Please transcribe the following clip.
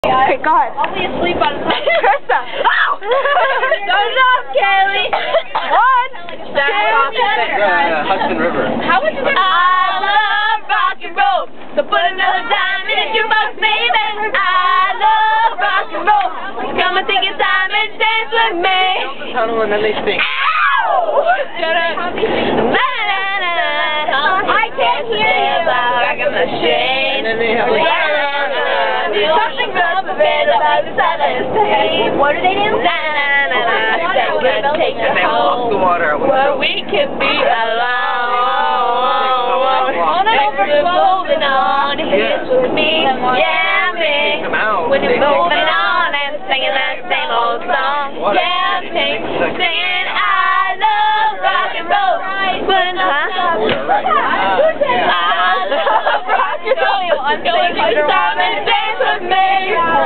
Okay, go ahead. I'll be asleep by the time. Krista. Ow! Start it off, Kaylee. 1, 2, Hudson River. How would you I love rock and roll. So put another dime in your box, baby. I love rock and roll. Come and take your time and dance with me. Tunnel and then they sing. Ow! Shut up. I can't hear you. Rock in the shade. And then they have Something about the bed about the silence. What do they do? Take and they walk the water. where we can be alone. On over moving on, here's with me, yeah me. When you're moving on and singing that same old song, yeah me. Singing I love rock and roll. Putting I love rock and roll. I'm going to stop and dance with me.